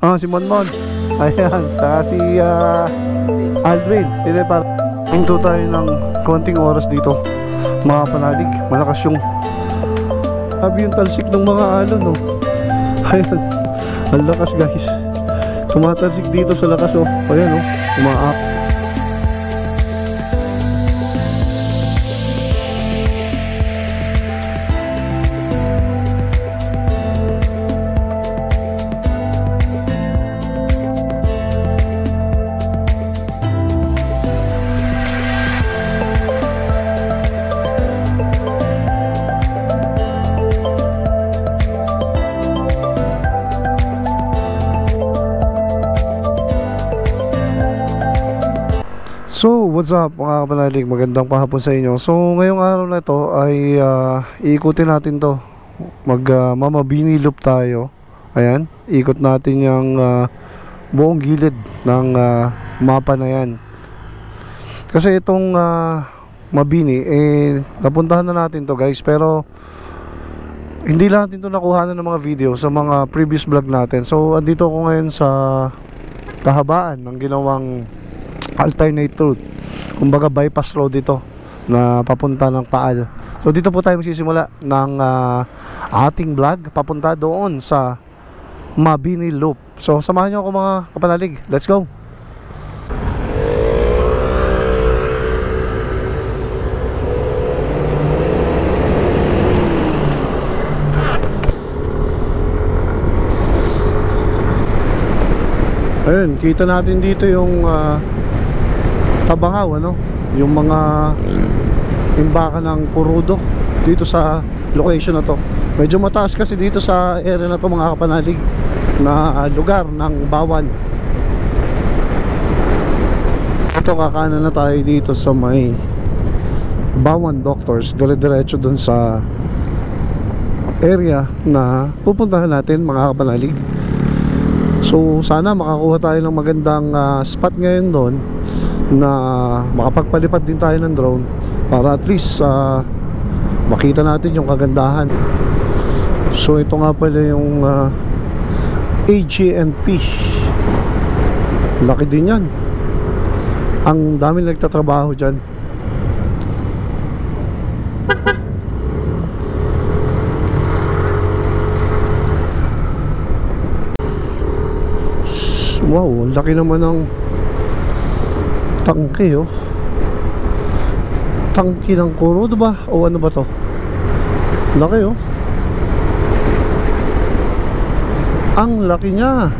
Si Monmon. Ayan, saka si Aldrin. Sila para hinto tayo ng konting oras dito, mga panalig. Malakas yung sabi yung talsik ng mga alon, no? Ayan, ang lakas guys. Tumatalsik dito sa lakas, oh. Ayan, oh, umaak. So, what's up mga kapanalig? Magandang pahapon sa inyo. So, ngayong araw na ito ay iikutin natin to. Mamabini loop tayo. Ayan, ikot natin yung buong gilid ng mapa na yan. Kasi itong Mabini, napuntahan na natin to guys. Pero, hindi lang natin to nakuha ng mga video sa mga previous vlog natin. So, andito ako ngayon sa kahabaan ng ginawang alternate route, kumbaga bypass road ito na papunta ng Taal. So dito po tayo magsisimula ng ating vlog papunta doon sa Mabini Loop. So samahan nyo ako mga kapanalig, let's go. Ayun, kita natin dito yung Tabangaw, ano? Yung mga imbakan ng Kurudo dito sa location na to. Medyo mataas kasi dito sa area na to mga kapanalig, na lugar ng Bawan. Ito, kakanan na tayo dito sa may Bawan Doctors, dire-diretso dun sa area na pupuntahan natin mga kapanalig. So sana makakuha tayo ng magandang spot ngayon doon, na makapagpalipad din tayo ng drone para at least makita natin yung kagandahan. So ito nga pala yung AGNP. Laki din yan. Ang dami nagtatrabaho dyan. Wow, laki naman ng tangke, oh. Tangke ng Kurudo ba? O ano ba to? Laki, oh. Ang laki niya.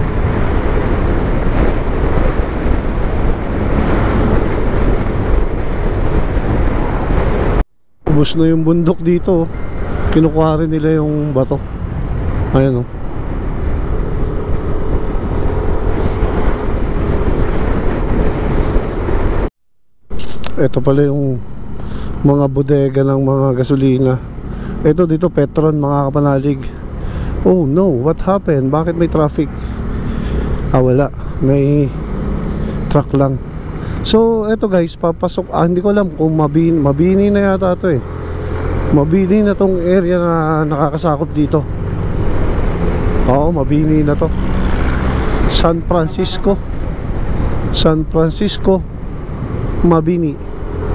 Ubus na yung bundok dito, oh. Kinukuha rin nila yung bato. Ayan, oh. Ito pala yung mga bodega ng mga gasolina. Ito dito Petron mga kapanalig. Oh no, what happened? Bakit may traffic? Wala, may truck lang. So eto guys, papasok. Hindi ko alam kung Mabini na yata ito, eh. Mabini na tong area na nakakasakop dito. Oo, Mabini na to. San Francisco Mabini.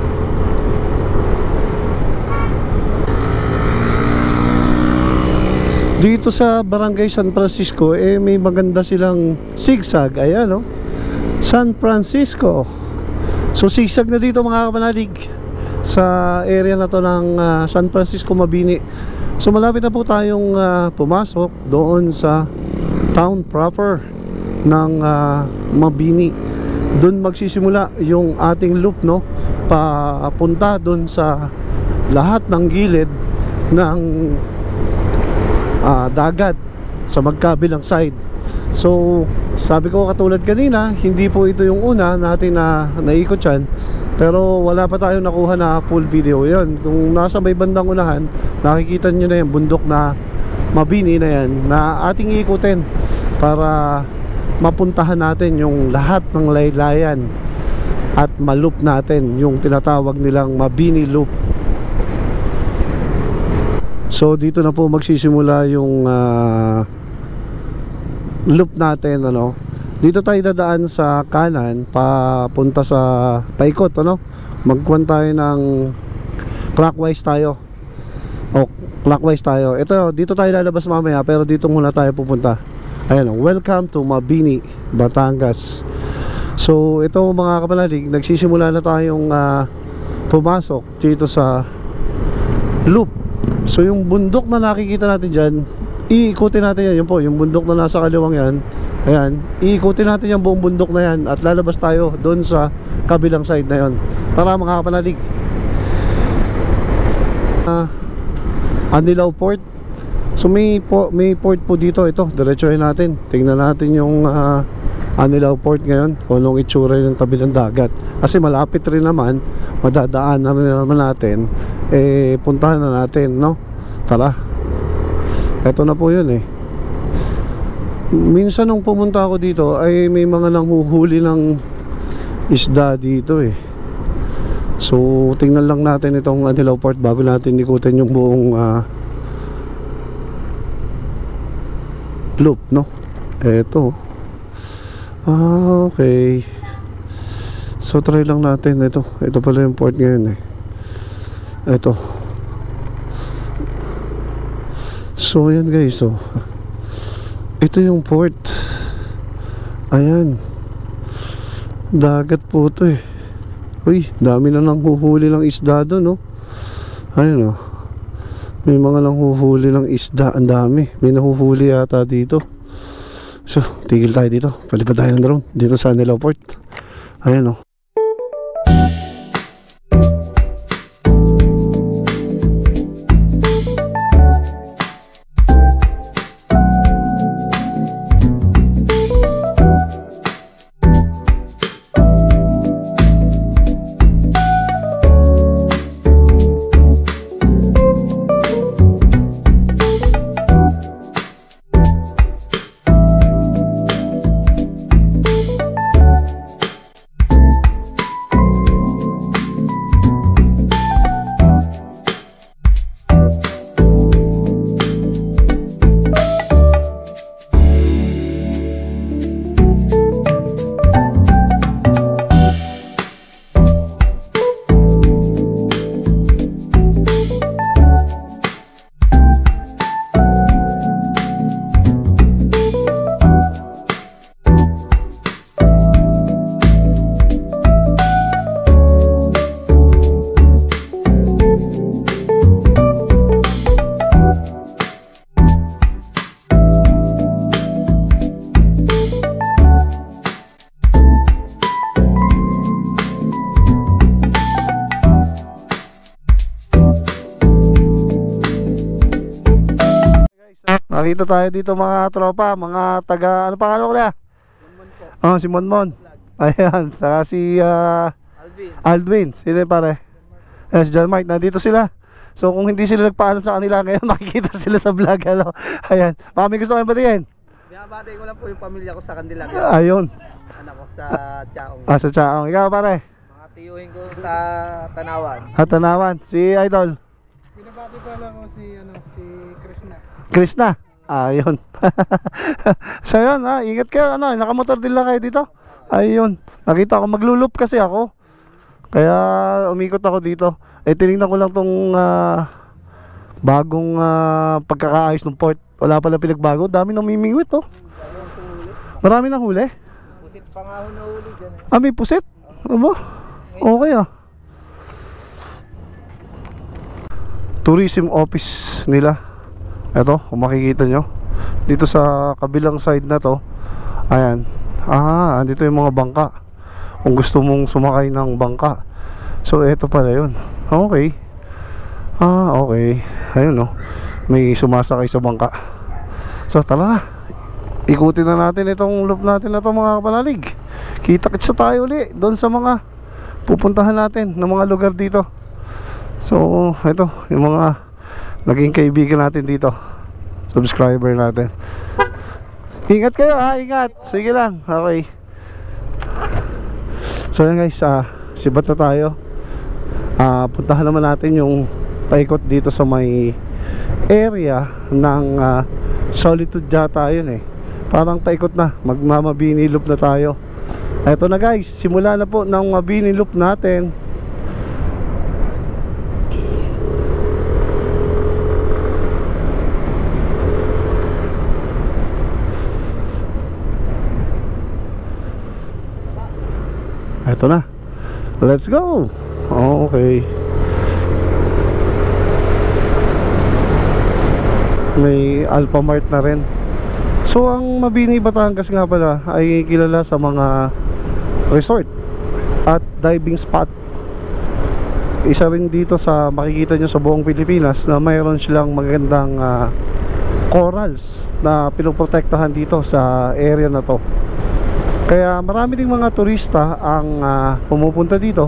Dito sa Barangay San Francisco, may maganda silang zigzag. Ayan, oh, San Francisco. So zigzag na dito mga kapanalig sa area na to ng San Francisco Mabini. So malapit na po tayong pumasok doon sa town proper ng Mabini. Doon magsisimula yung ating loop, no, papunta doon sa lahat ng gilid ng dagat sa magkabilang side. So sabi ko katulad kanina, hindi po ito yung una natin na naikot yan, pero wala pa tayong nakuha na full video. Yun, kung nasa may bandang unahan, nakikita nyo na yung bundok na Mabini na yan, na ating ikutin para mapuntahan natin yung lahat ng laylayan at malup natin yung tinatawag nilang Mabini Loop. So dito na po magsisimula yung loop natin, ano. Dito tayo dadaan sa kanan papunta sa paikot, ano. Magkuhan tayo ng clockwise tayo. O clockwise tayo. Ito, dito tayo lalabas mamaya, pero dito muna tayo pupunta. Ayan, welcome to Mabini, Batangas. So ito mga kapanalig, nagsisimula na tayong pumasok dito sa loop. So yung bundok na nakikita natin dyan, iikutin natin yan. Yun po, yung bundok na nasa kaliwang yan. Ayan, iikutin natin yung buong bundok na yan at lalabas tayo doon sa kabilang side na yon. Tara mga kapanalig. Anilao Port. So may port po dito. Ito, diretsuhin natin. Tingnan natin yung Anilao Port ngayon, kung anong itsura ng tabi ng dagat. Kasi malapit rin naman, madadaan na rin naman natin. Puntahan na natin, no? Tara. Ito na po yun eh. Minsan nung pumunta ako dito ay may mga nanghuhuli ng isda dito eh. So tingnan lang natin itong Anilao Port bago natin ikutin yung buong loop, no? Eto. Okay. So try lang natin ito. Ito pala yung port ngayon eh. Ito. So yan guys, so ito yung port. Ayan. Dagat po ito eh. Uy, dami na nang huhuli ng isda doon, no? Ayun, oh. May mga nang huhuli ng isda. Ang dami. May nahuhuli yata dito. So, tigil tayo dito. Palipad tayo ng drone dito sa Anilao Port. Ayan, oh. Nakita tayo dito mga tropa, mga taga, ano pangalan ko kaya? Oh, si Monmon. Ayan, saka si Aldwin. Sino yung pare? Si John Mark, nandito sila. So kung hindi sila nagpaalam sa kanila ngayon, makikita sila sa vlog, ano? Ayan, baka may gusto kayong batiin. Binabati ko lang po yung pamilya ko sa kanila. Ayun. Anak ko sa Chaong. Sa Chaong. Ikaw pare? Mga tiyuhin ko sa Tanawan. Tanawan. Si Idol? Binabati ko lang ko si Krishna. Krishna? Ayun. So yun ha, ingat kayo, ano, nakamotor din lang kayo dito. Ayun, nakita ko, maglulup kasi ako, kaya umikot ako dito. Tinignan ko lang tong bagong pagkakaayos ng port. Wala pala pinagbago, dami nang mimingwit, oh. Marami nang huli. Pusit pa nga ho na huli dyan eh. May pusit? Ano? Okay ah. Tourism office nila. Ito, kung makikita nyo dito sa kabilang side na to. Ayan. Andito yung mga bangka. Kung gusto mong sumakay ng bangka. So, ito pala yun. Okay. Okay. Ayun, no. May sumasakay sa bangka. So, tara na. Ikutin na natin itong loop natin na to mga kapanalig. Kita-kits tayo uli doon sa mga pupuntahan natin ng mga lugar dito. So, ito, yung mga naging kaibigan natin dito, subscriber natin. Ingat kayo ha, ingat. Sige lang, okay. So yan guys, sibat na tayo. Puntahan naman natin yung paikot dito sa may area ng Solitude yata yun eh. Parang paikot na, magmamabini loop na tayo. Eto na guys, simula na po ng mabini loop natin. Eto na, let's go. Okay. May Alphamart na rin. So ang Mabini, Batangas nga pala ay kilala sa mga resort at diving spot. Isa rin dito sa makikita nyo sa buong Pilipinas na mayroon silang magandang corals na pinoprotektahan dito sa area na to. Kaya marami ding mga turista ang pumupunta dito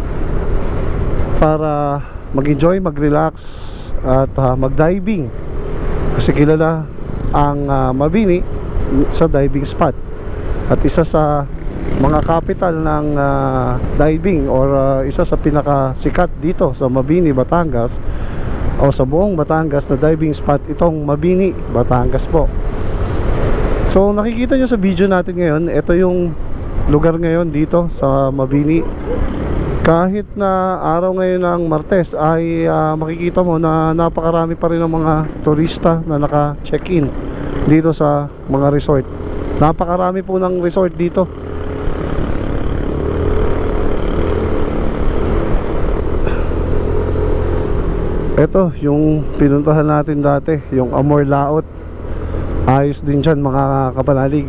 para mag-enjoy, mag-relax at mag-diving. Kasi kilala ang Mabini sa diving spot at isa sa mga capital ng diving or isa sa pinakasikat dito sa Mabini, Batangas o sa buong Batangas na diving spot itong Mabini, Batangas po. So nakikita nyo sa video natin ngayon, ito yung lugar ngayon dito sa Mabini. Kahit na araw ngayon ng Martes ay makikita mo na napakarami pa rin ng mga turista na naka-check-in dito sa mga resort. Napakarami po ng resort dito. Ito yung pinuntahan natin dati, yung Amor Laot. Ayos din dyan mga kapanalig.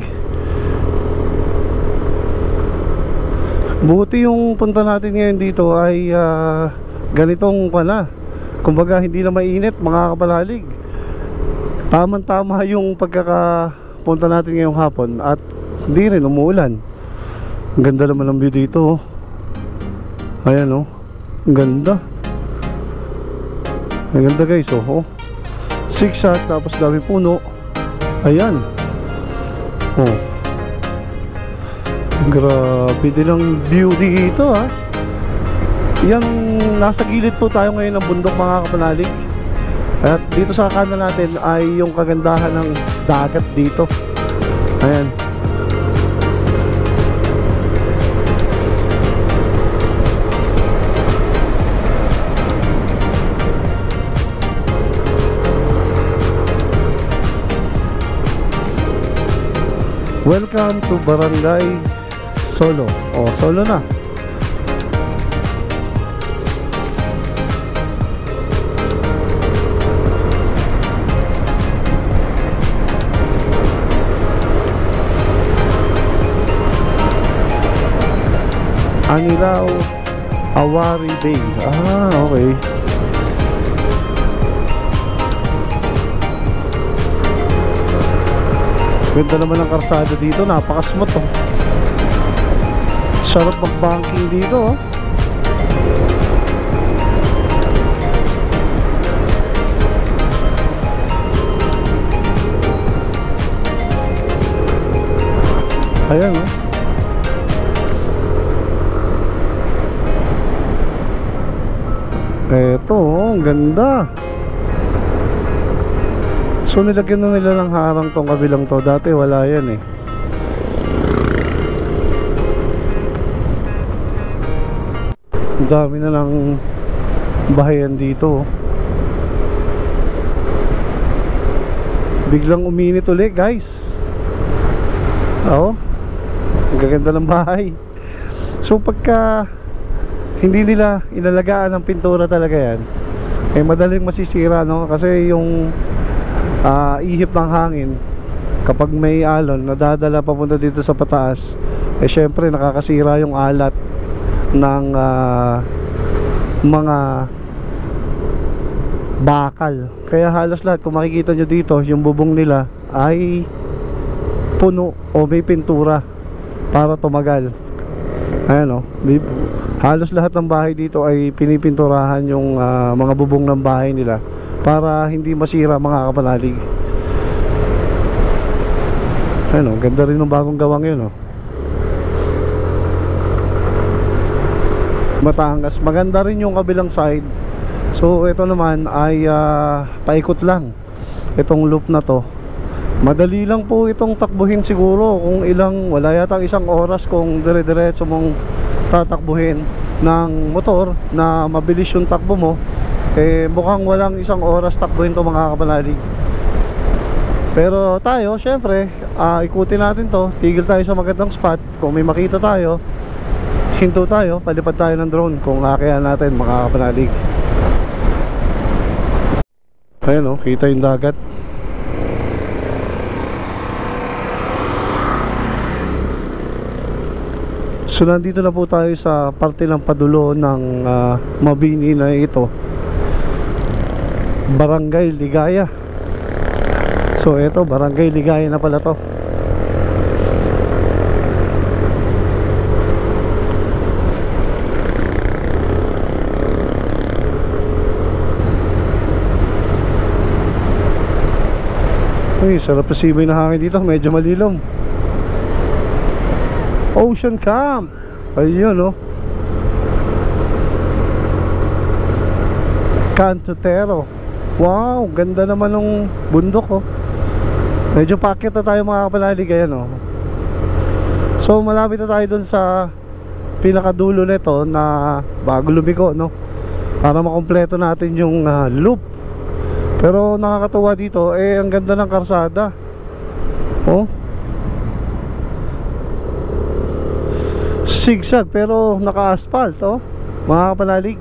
Buti yung punta natin ngayon dito ay ganitong pala. Kumbaga hindi na mainit mga kapanalig. Tamang-tama yung pagkakapunta natin ngayong hapon at hindi rin umuulan. Ang ganda naman ng view dito. Ayan oh. Ang ganda. Ang ganda guys oh. Zigzag tapos dami puno. Ayan. Oh. Grabe din ang view dito ha. Yan, nasa gilid po tayo ngayon ng bundok mga kapanalig. At dito sa kanan natin ay yung kagandahan ng dagat dito. Ayan. Welcome to Barangay Solo. Oh, solo na. Anilao Awari Bay. Ah, okay. Ganda naman ang karsada dito, napakasmooth oh. Sarap mag-banking dito oh. Ayan oh. Eto oh, ang ganda. So nilagyan na nila ng harang tong kabilang to. Dati wala yan eh. Ang dami na ng bahayan dito. Biglang uminit ulit guys. Oo. Ang gaganda ng bahay. So pagka hindi nila inalagaan ng pintura talaga yan, eh madaling masisira no. Kasi yung ihip ng hangin kapag may alon nadadala papunta dito sa pataas, eh syempre nakakasira yung alat ng mga bakal. Kaya halos lahat kung makikita nyo dito, yung bubong nila ay puno o may pintura para tumagal. Ayan o, halos lahat ng bahay dito ay pinipinturahan yung mga bubong ng bahay nila para hindi masira mga kapanalig. Ano, ganda rin ng bagong gawang yun oh. Batangas, maganda rin yung kabilang side. So ito naman ay paikot lang itong loop na to. Madali lang po itong takbuhin siguro, kung ilang, wala yata isang oras kung dire-diretso mong tatakbuhin ng motor na mabilis yung takbo mo. Eh mukhang walang isang oras takbuhin to mga kapanalig. Pero tayo syempre, ikutin natin to, tigil tayo sa magandang spot. Kung may makita tayo, hinto tayo, palipad tayo ng drone kung kakayahan natin mga kapanalig. Ayan o, kita yung dagat. So nandito na po tayo sa parte ng padulo ng Mabini na ito, Barangay Ligaya. So ito, Barangay Ligaya na pala to. Uy, sarap na simoy na hangin dito, medyo malilom. Ocean Camp. Ayun, oh. Cantotero. Wow, ganda naman ng bundok, oh. Medyo packet na tayo mga kapanalig. Ayan, oh. So malapit na tayo dun sa pinakadulo nito na bago lumiko, no? Para makompleto natin yung loop. Pero nakakatuwa dito, eh ang ganda ng karsada. Oh, zigzag pero naka-asphalt, oh, mga kapanalig.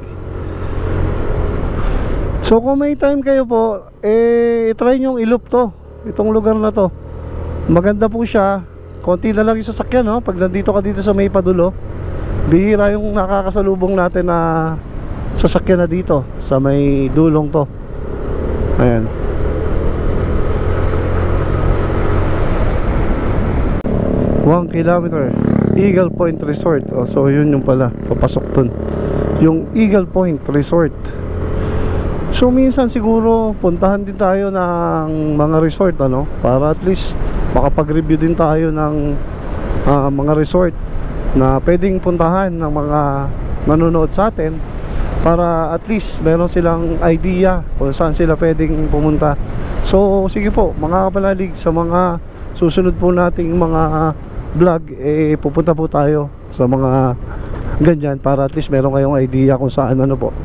So kung may time kayo po, eh try nyo i-loop to, itong lugar na to. Maganda po siya. Konti na lang yung sasakyan, no? Pag nandito ka dito sa may padulo, bihira yung nakakasalubong natin na sasakyan na dito sa may dulong to. Ayan. One kilometer, Eagle Point Resort. Oh, so yun yung pala, papasok dun, yung Eagle Point Resort. So minsan siguro puntahan din tayo ng mga resort, ano, para at least makapag-review din tayo ng mga resort na pwedeng puntahan ng mga nanonood sa atin, para at least meron silang idea kung saan sila pwedeng pumunta. So sige po mga kapanalig, sa mga susunod po nating mga vlog, eh pupunta po tayo sa mga ganyan para at least meron kayong idea kung saan, ano po.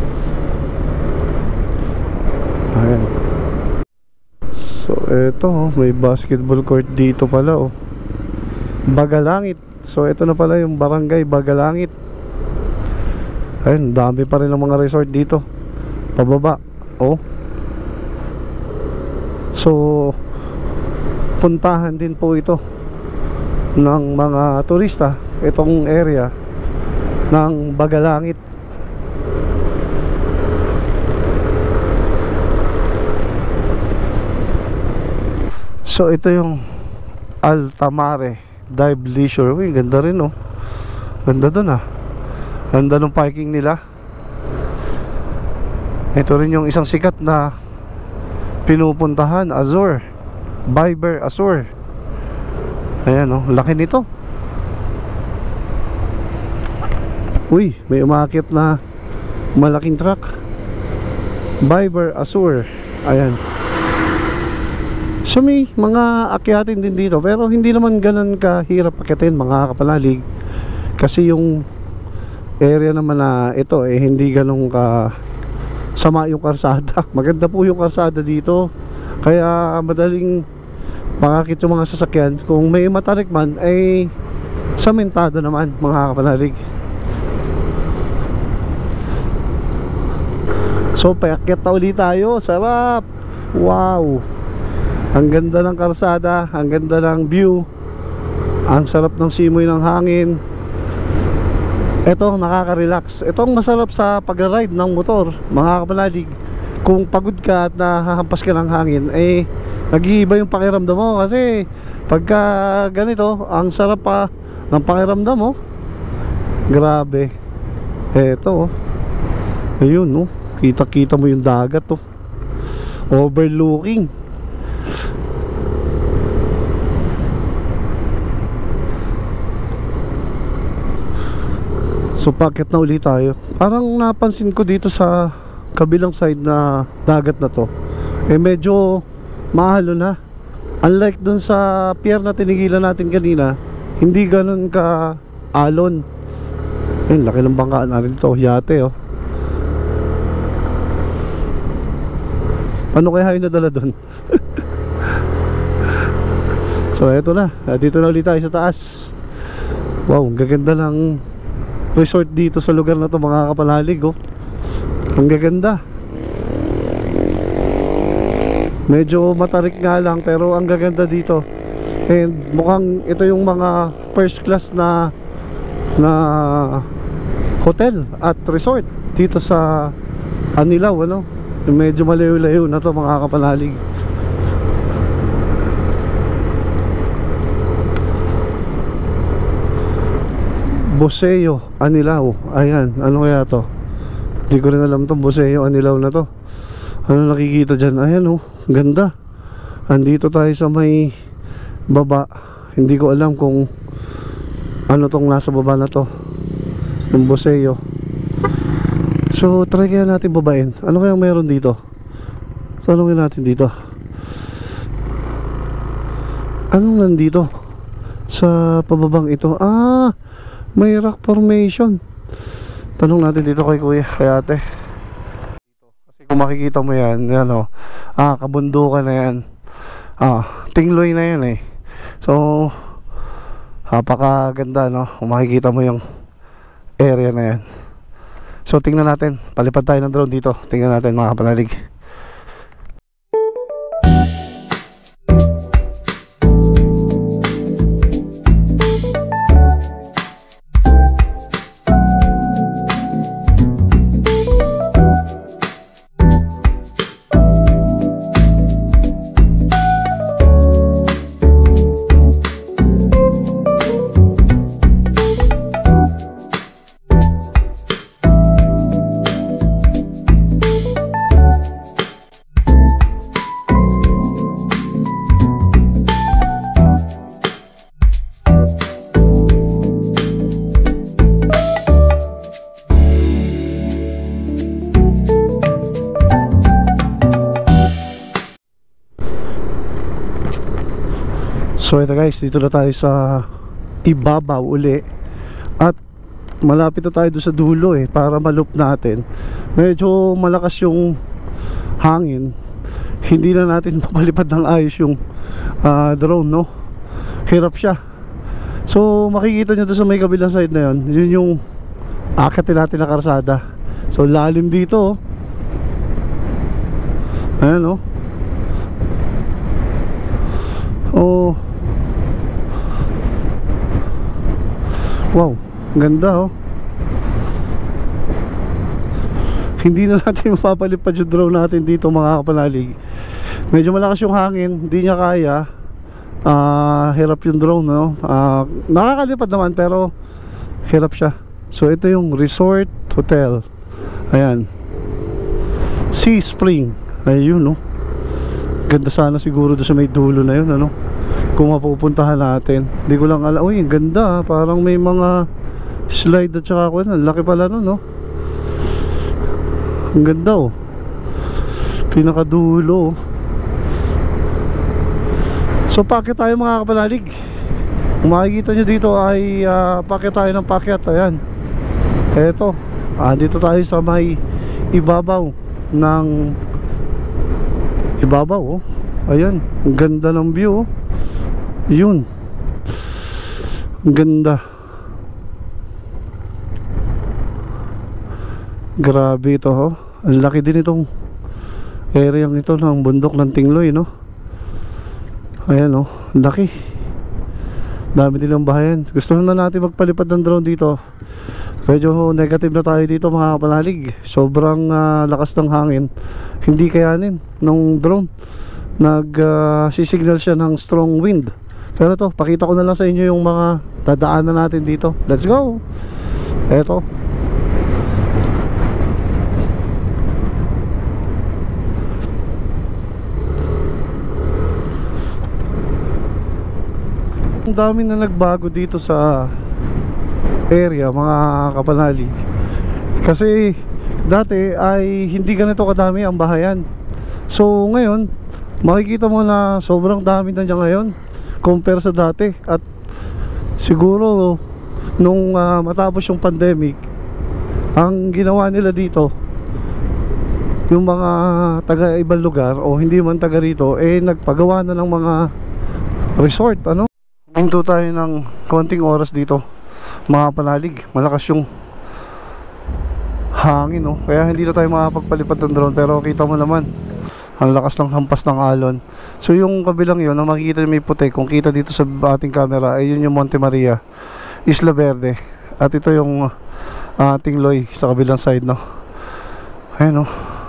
Ayan. So eto, may basketball court dito pala, oh. Bagalangit. So ito na pala yung Barangay Bagalangit. Ayun, dami pa rin ng mga resort dito pababa, oh. So puntahan din po ito ng mga turista, itong area ng Bagalangit. So ito yung Altamare Dive Leisure. Uy, ganda rin, oh. Ganda dun, ah. Ganda ng parking nila. Ito rin yung isang sikat na pinupuntahan, Azure, Viber Azure. Ayan, oh, laki nito. Uy, may umakyat na malaking truck, Viber Azure. Ayan. So may mga akyatin din dito, pero hindi naman ganun kahirap akyatin mga kapanalig, kasi yung area naman na ito, eh hindi ganun ka sama yung karsada. Maganda po yung karsada dito, kaya madaling makakit yung mga sasakyan. Kung may matarik man, ay samentado naman mga kapanalig. So paakyat na ulit tayo. Sarap. Wow, ang ganda ng karsada, ang ganda ng view, ang sarap ng simoy ng hangin. Ito, nakaka-relax. Ito ang masarap sa pag-ride ng motor mga kapanalig. Kung pagod ka at nahahampas ka ng hangin, eh nag-iiba yung pakiramdam mo. Kasi pagka ganito, ang sarap pa ng pakiramdam mo. Grabe. Eto, oh. Ayun, no? Kita-kita mo yung dagat, oh. Overlooking. So packet na ulit tayo. Parang napansin ko dito sa kabilang side na dagat na to, eh medyo mahalo na. Unlike dun sa pier na tinigilan natin kanina, hindi ganun ka alon. Ayun, laki ng bangka natin to, yate oh. Ano kaya yung nadala dun? So eto na, dito na ulit tayo sa taas. Wow, ang gaganda ng resort dito sa lugar na to mga kapanalig oh. Ang gaganda. Medyo matarik nga lang pero ang gaganda dito. And mukhang ito yung mga first class na hotel at resort dito sa Anilao, ano? Medyo malayo-layo na to mga kapanalig. Buceo Anilao. Ayan, ano kaya to? Hindi ko rin alam tong Buceo Anilao na to. Ano nakikita dyan? Ayan oh, ganda. Andito tayo sa may baba. Hindi ko alam kung ano tong nasa baba na to, yung Buceo. So try kaya natin babain. Ano kaya meron dito? Tanungin natin dito. Anong nandito sa pababang ito? Ah, may rock formation. Tanong natin dito kay kuya, kay ate. Kasi kung makikita mo yan, yan o. Ah, kabundukan na yan. Ah, Tingloy na yan eh. So napakaganda no, kung makikita mo yung area na yan. So tingnan natin, palipad tayo ng drone dito. Tingnan natin mga kapanalig. So ito guys, dito na tayo sa ibabaw uli. At malapit na tayo doon sa dulo eh, para ma-loop natin. Medyo malakas yung hangin. Hindi na natin papalipad ng ayos yung drone no. Hirap siya. So makikita nyo doon sa may kabilang side na yun, yun yung akitin natin na karsada. So lalim dito oh. Ayan oh. Oh. Wow, ganda oh. Hindi na natin mapapalipad yung drone natin dito mga kapanalig. Medyo malakas yung hangin, hindi niya kaya. Hirap yung drone no? Nakakalipad naman pero hirap siya. So ito yung resort hotel. Ayan, Sea Spring. Ayun no. Ganda sana siguro doon sa may dulo na yun ano, kung mapupuntahan natin. Hindi ko lang alam. Uy, ganda. Parang may mga slide at saka ako. Laki pala nun, no? Ang ganda, oh. Pinakadulo, oh. So, packet tayo mga kapanalig. Kung makikita nyo dito ay packet tayo ng packet. Ayan. Eto. Dito tayo sa may ibabaw ng ibabaw, oh. Ayan. Ang ganda ng view, oh. Yun. Ang ganda. Grabe ito oh. Ang laki din itong area ito ng bundok ng Tingloy no. Ayan oh, laki. Dami nilang bahayan. Gusto na natin magpalipad ng drone dito. Medyo negative na tayo dito mga kapanalig. Sobrang lakas ng hangin. Hindi kayanin ng drone. Sisignal siya ng strong wind. Pero to, pakita ko na lang sa inyo yung mga dadaanan natin dito. Let's go! Eto. Ang dami na nagbago dito sa area mga kapanalig. Kasi dati ay hindi ganito kadami ang bahayan. So ngayon makikita mo na sobrang dami na dyan ngayon compare sa dati. At siguro nung matapos yung pandemic, ang ginawa nila dito, yung mga taga ibang lugar o hindi man taga rito, nagpagawa na ng mga resort. Hinto tayo ng konting oras dito mga panalig. Malakas yung hangin, kaya hindi na tayo makapagpalipad ng drone. Pero kita mo naman ang lakas ng hampas ng alon. So yung kabilang yun, ang makikita may puti, kung kita dito sa ating camera, ay yun yung Monte Maria, Isla Verde. At ito yung Tingloy sa kabilang side, Ayan,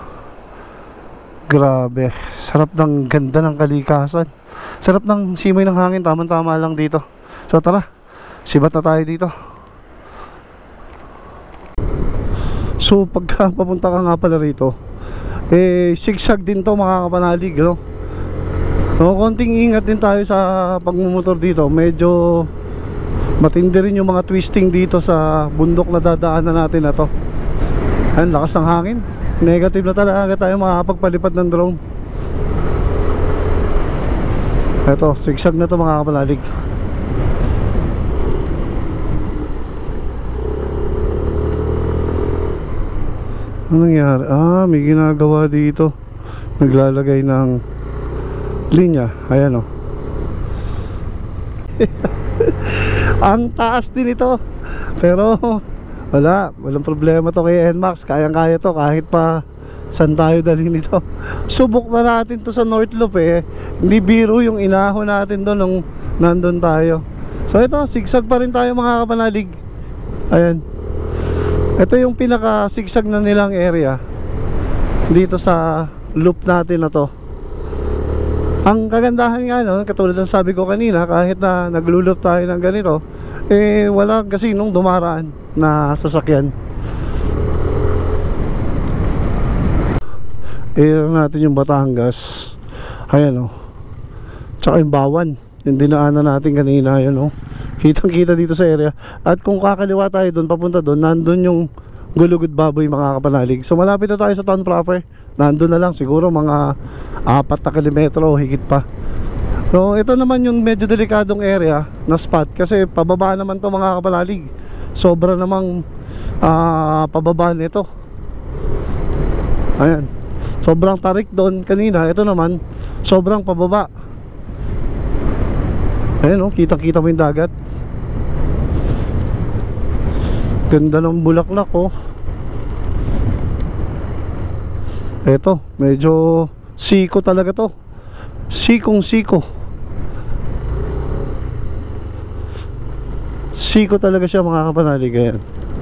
grabe, sarap ng ganda ng kalikasan. Sarap ng simoy ng hangin, tamang-tama lang dito. So tara, sibat na tayo dito. So pagka papunta ka nga pala rito, sigsag din to mga kapanalig, konting ingat din tayo sa pagmumotor dito. Medyo matindi rin yung mga twisting dito sa bundok na dadaanan natin na to. Ayan, lakas ng hangin. Negative na talaga tayo makakapagpalipad ng drone. Eto, sigsag na to mga kapanalig. Ano nangyari? May ginagawa dito. Naglalagay ng linya. Ayan, ang taas din ito. Pero walang problema to kay NMAX. Kayang-kaya to kahit pa saan tayo dalhin ito. Subok na natin to sa North Loop, hindi biro yung inahon natin doon nung nandun tayo. So ito, sigsag pa rin tayo mga kapanalig. Ayan, ito yung pinaka sigsag na nilang area dito sa loop natin na to. Ang kagandahan nga, katulad ng sabi ko kanina, kahit na nagluloop tayo ng ganito, wala kasi nung dumaraan na sasakyan. Natin yung Batangas. Ayan, tsaka yung Bawan, yung dinaanan natin kanina. Ayan, kitang kita dito sa area. At kung kakaliwa tayo doon, papunta doon, nandun yung Gulugod Baboy mga kapanalig. So malapit na tayo sa town proper. Nandun na lang siguro mga 4 na kilometro o higit pa. So ito naman yung medyo delikadong area na spot, kasi pababa naman to mga kapanalig. Sobra namang pababa nito. Ayan, sobrang tarik doon kanina. Ito naman sobrang pababa. Ayan, kitang-kita mo yung dagat. Ganda ng bulaklak, Ito, medyo siko talaga to. Sikong siko. Siko talaga siya mga kapanalig. Ayan.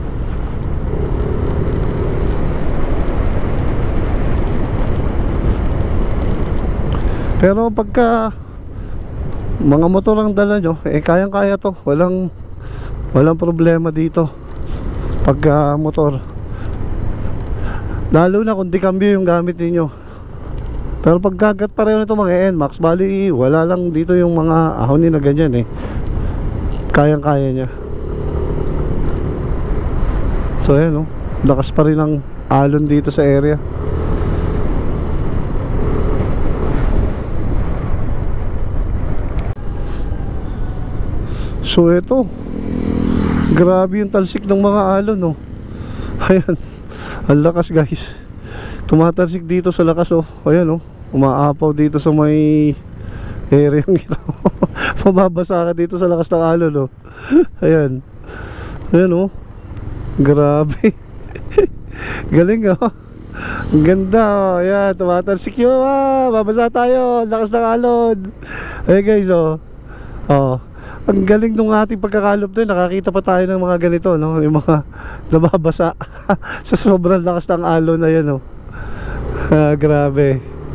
Pero pagka mga motor ang dala nyo, kayang-kaya to. Walang problema dito pagka motor. Lalo na kung di cambio yung gamit ninyo. Pero pagkagat pareho nito mga NMAX, bali wala lang dito yung mga ahonin na ganyan, kayang-kaya niya. So ayan, lakas pa rin ang alon dito sa area. So ito, grabe yung talsik ng mga alon, Ayan, ang lakas guys. Tumatalsik dito sa lakas, Ayan, umaapaw dito sa may area ng mababasa ka dito sa lakas ng alon, Ayan. Ayan, grabe. Galing, ang ganda, Ayan, tumatalsik yun, babasa tayo, lakas ng alon. Ayan guys, ang galing nung ating pagkakalop doon. Nakakita pa tayo ng mga ganito, yung mga nababasa sa sobrang lakas ng alon na yan, grabe.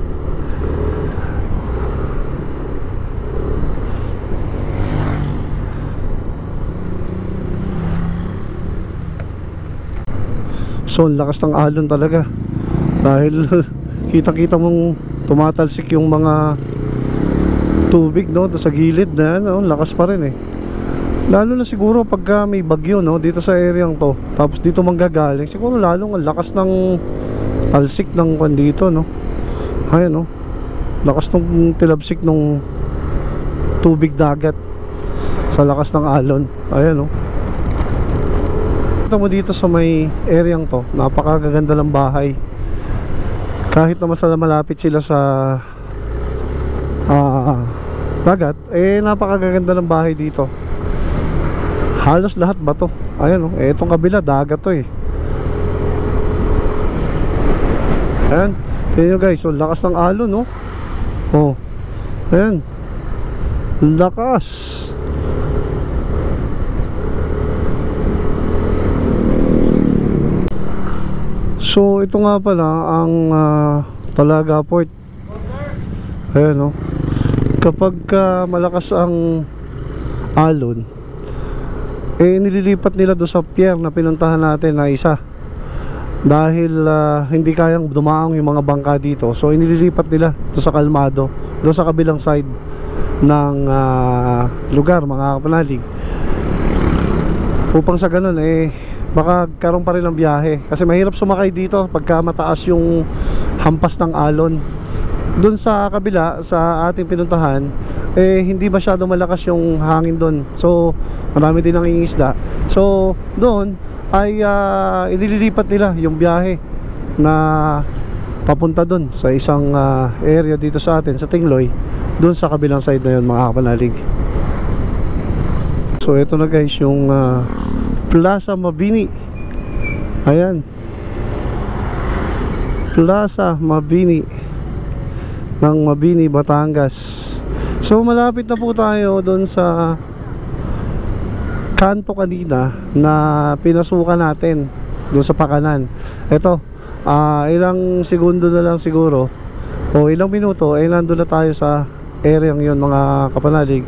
So ang lakas ng alon talaga, dahil kita-kita mong tumatalsik yung mga tubig, sa gilid na yan, lakas pa rin, lalo na siguro pagka may bagyo, dito sa area to, tapos dito manggagaling, siguro lalong ang lakas ng talsik ng dito, ayan, Lakas nung tilabsik nung tubig dagat sa lakas ng alon. Ayan, oh. Ito mo dito sa may areang to, napakaganda ng bahay. Kahit naman sa malapit sila sa dagat, napakaganda ng bahay dito. Halos lahat bato. Ayan, oh. Itong kabila dagat to eh. Ayan, tingnan nyo guys, oh, lakas ng alon, no? Oh, ayan, lakas. So ito nga pala ang Talaga Port. Ayan, no? Kapag malakas ang alon, nililipat nila doon sa pier na pinuntahan natin na isa. Dahil hindi kayang dumaang yung mga bangka dito, so inililipat nila doon sa kalmado, doon sa kabilang side ng lugar, mga kapanalig, upang sa ganun baka karoon pa rin ng biyahe. Kasi mahirap sumakay dito pagka mataas yung hampas ng alon. Doon sa kabila, sa ating pinuntahan, hindi masyado malakas yung hangin doon, so marami din nangingisda. So doon ay inililipat nila yung biyahe na papunta doon sa isang area dito sa atin, sa Tingloy, doon sa kabilang side na yun, mga kapanalig. So ito na guys yung Plaza Mabini. Ayan, Plaza Mabini ng Mabini, Batangas. So malapit na po tayo doon sa kanto kanina na pinasukan natin, doon sa pakanan. Ito, ilang segundo na lang siguro o ilang minuto nandun na tayo sa area yun, mga kapanalig.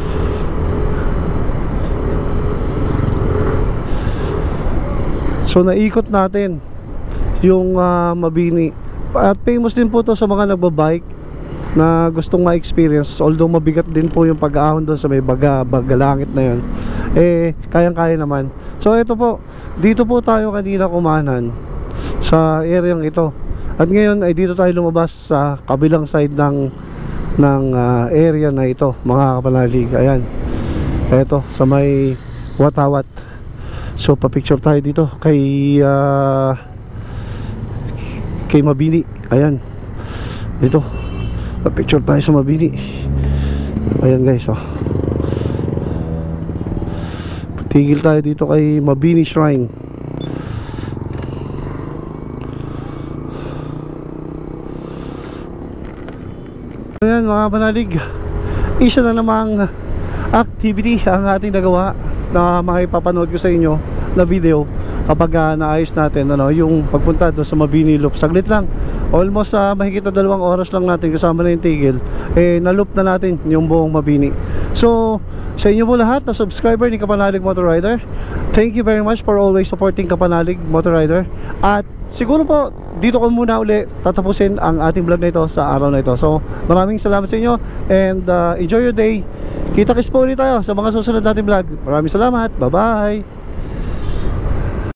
So naikot natin yung Mabini, at famous din po to sa mga nagbabike na gustong ma-experience. Although mabigat din po yung pag-aahon doon sa may bagalangit na yun, kayang-kaya naman. So ito po, dito po tayo kanina kumanan sa area ito, at ngayon ay dito tayo lumabas sa kabilang side ng area na ito, mga kapanalig. Ayan, ito sa may Watawat. So pa-picture tayo dito kay Mabini. Ayan, dito pa-picture tayo sa Mabini. Ayan guys, oh. Tigil tayo dito kay Mabini Shrine. Ayan mga panalig, isa na namang activity ang ating nagawa na makipapanood ko sa inyo na video kapag naayos natin yung pagpunta doon sa Mabini Loop. Saglit lang, almost mahigit na 2 oras lang natin kasama na yung tigil, na-loop na natin yung buong Mabini. So sa inyo po lahat na subscriber ni Kapanalig Motor Rider, thank you very much for always supporting Kapanalig Motor Rider. At siguro po dito ko muna uli tatapusin ang ating vlog na ito sa araw na ito. So maraming salamat sa inyo, and enjoy your day. Kita-kits po ulit tayo sa mga susunod nating vlog. Maraming salamat, bye bye.